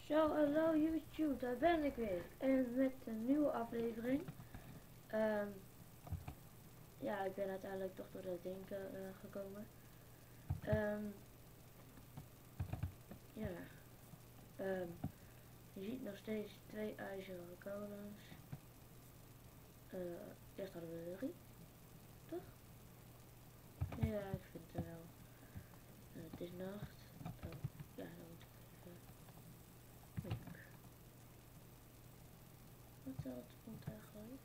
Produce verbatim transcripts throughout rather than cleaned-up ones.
Zo, hallo YouTube, daar ben ik weer. En met een nieuwe aflevering. Um, ja, ik ben uiteindelijk toch door het denken uh, gekomen. Um, ja. Um, je ziet nog steeds twee ijzeren kolens. Uh, eerst hadden we drie. Toch? Ja, ik vind het wel. Uh, het is nacht. Oh, ja, dan moet ik even... Kijk. Wat telt komt eigenlijk?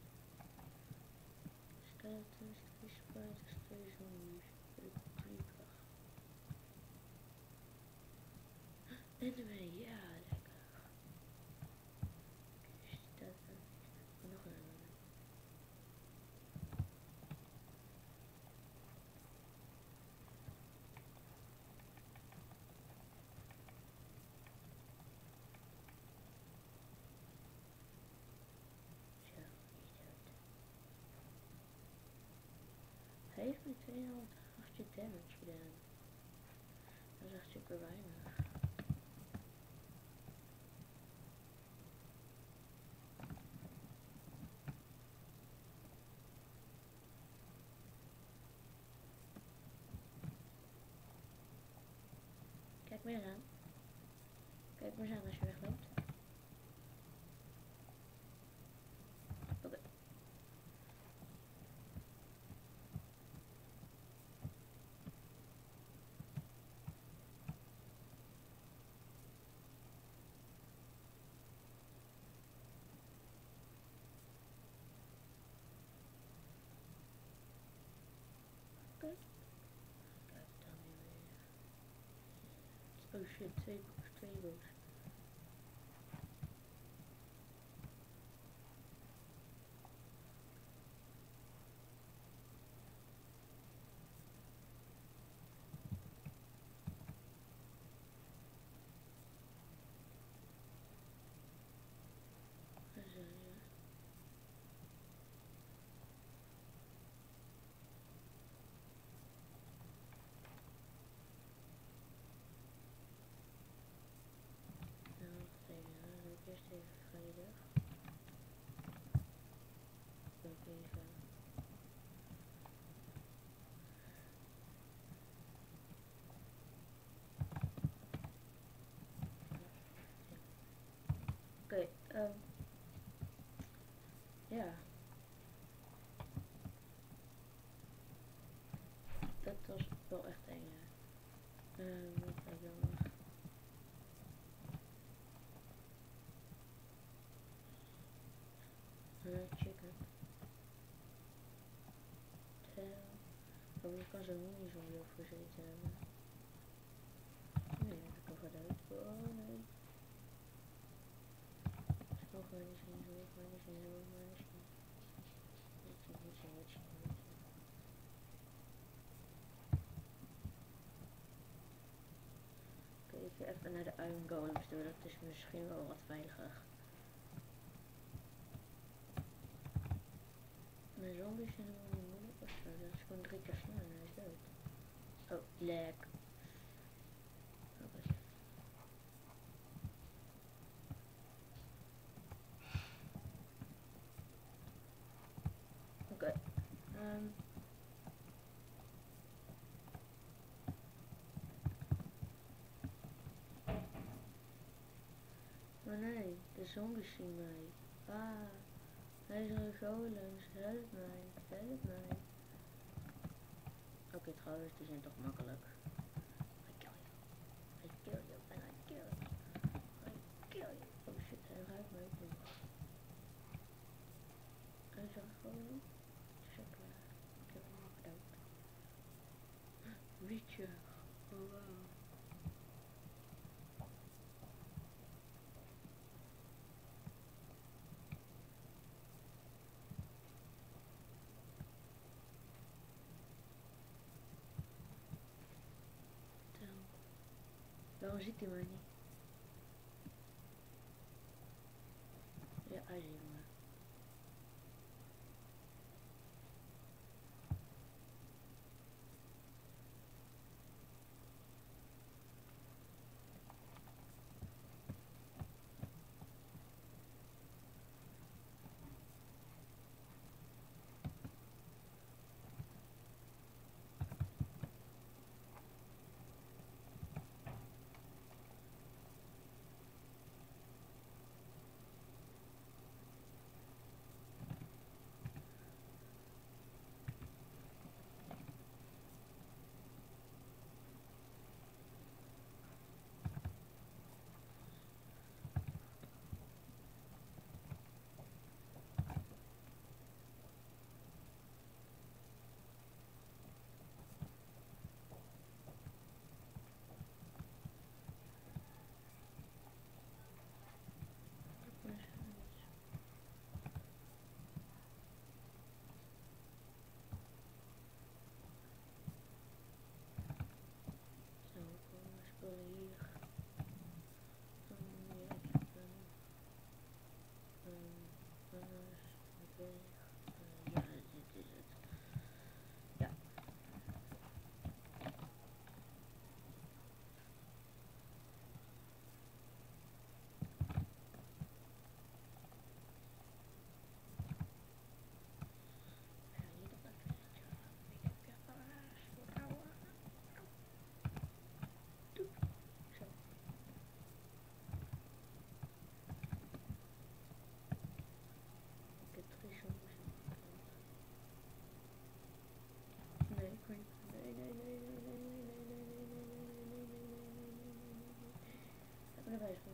Skeletons, twee spiders, twee zombies, drie kracht. Enderman, ja, lekker. Dus dat dan. Oh, nog een enderman. Zo, niet uit. Hij heeft me tweehonderdachttien damage gedaan. Dat is echt super weinig. Kijk me eens aan. Kijk me eens aan als je wegloopt. Oké. Okay. Oké. Kijk dan weer. Oh shit, twee boos, twee boos. Eerst even veilig. Ook even. Oké, okay, um, ja. Dat was wel echt eng, ja. Um, wat heb ik dan nog? Uh, chicken. Tail. Oh, je kan zo'n mini-zombie op gezeten hebben. Nee, dat kan gewoon uit. Oh nee. Ik kan gewoon niet zien, zo, gewoon niet zien, zo, maar niet zien. Niet zien, niet zien, niet zien, niet zien. Oké, ik ga even naar de Iron Golems door, dat is misschien wel wat veiliger. Mijn zombies zijn helemaal niet moeilijk of zo, dat is gewoon drie keer sneller en hij is dood. Oh, lek. Oké. Oké. Um. Maar nee, de zombies zien mij. Ah, hij is een golems, help mij, help mij. Oké, okay, trouwens, die zijn toch makkelijk. I kill you, I kill you, and I kill you, I kill you. Oh shit, hij ruikt mij ook niet. Hij is een golem. Check maar, ik heb hem ook dood. Witcher, oh wow. Waarom ziet hij mij niet? Ja, hij ziet me.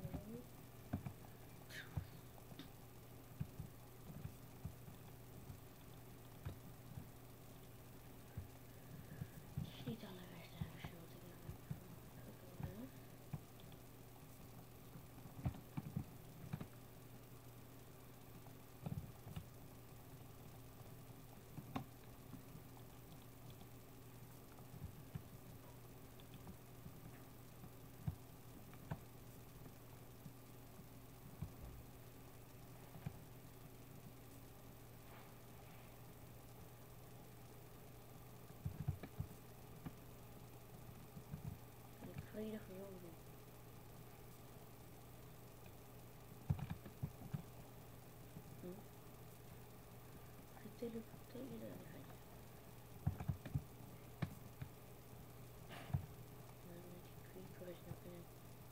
zombie. Het is niet allerbeste huisje wat ik heb. Vredige zombie. Hm? Geteleporteerd. Creeper is nog in.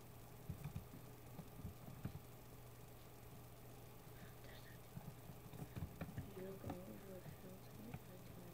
Daar staat hij. Hier kan over het veld niet uitgaan.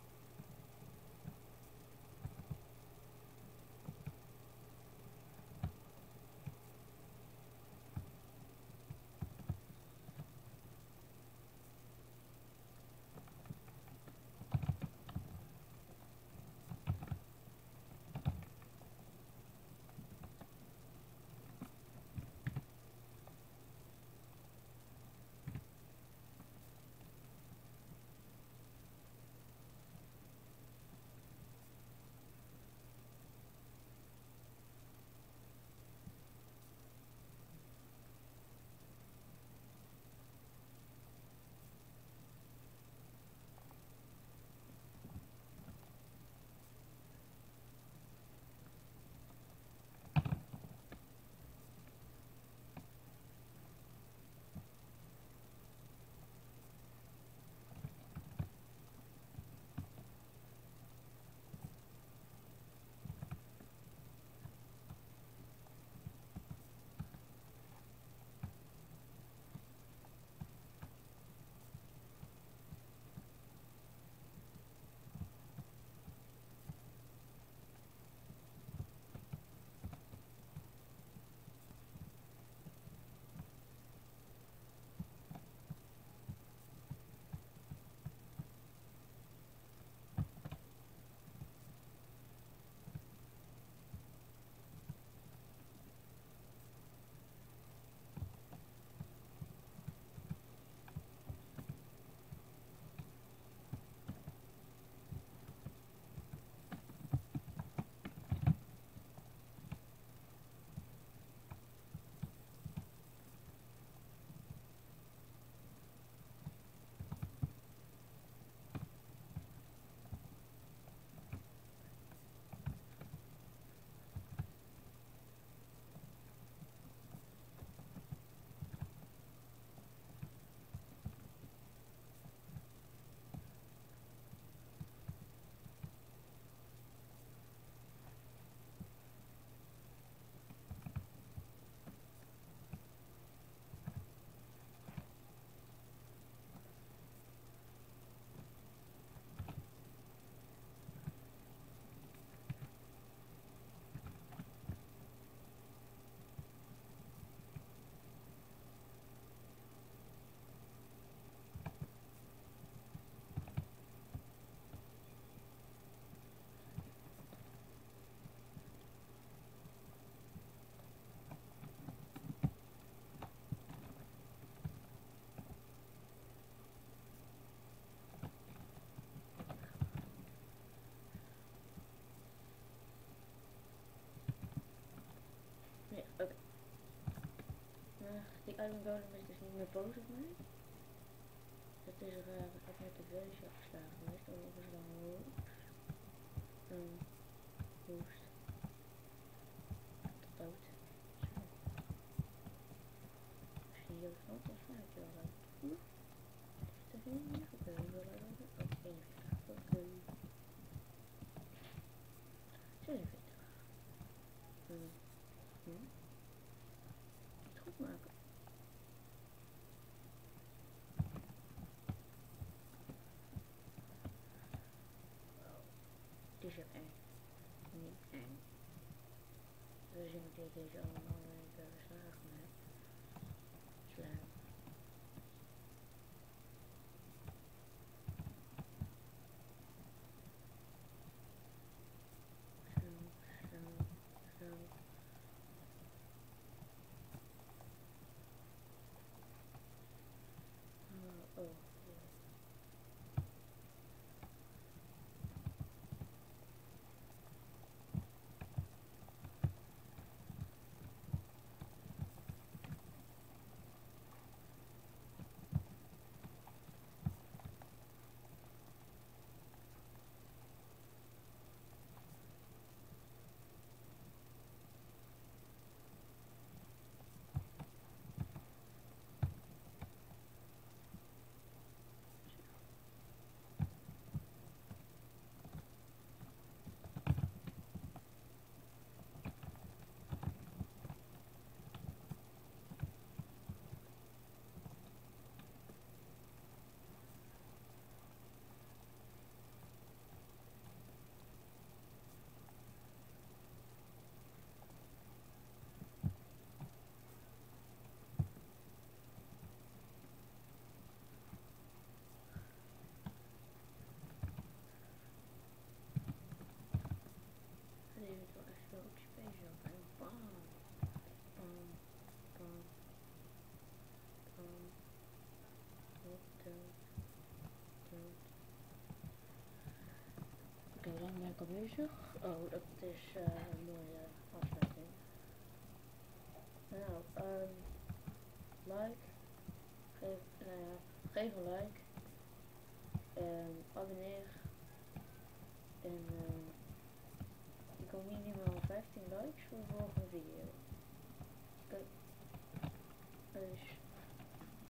Oké. Okay. Uh, die Iron Golem is dus niet meer boos op mij. Het is raar, ik heb net de versie afgeslagen geweest, overigens dan hoest. Um, hoest. Tot dood. Zo. Als je hier valt, dan sla ik je wel uit. Hm? Is het er geen? Oké, we willen dat. Oh, eenenveertig. Oké. zevenenveertig. Hm. Hm. Het goed maken. Het is er eng. Niet eng. We zien dat ik deze allemaal in keer verslagen. lekker bezig. Oh, dat is uh, een mooie afsluiting. Nou, um, like. Geef, nou ja, geef een like. Um, abonneer. En uh, ik wil minimaal vijftien likes voor de volgende video. Oké. Okay. Dus.